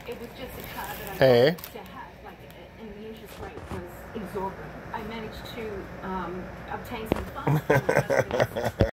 It was just a car that I Hey. wanted to have, like, and the interest rate was exorbitant. I managed to obtain some funds from the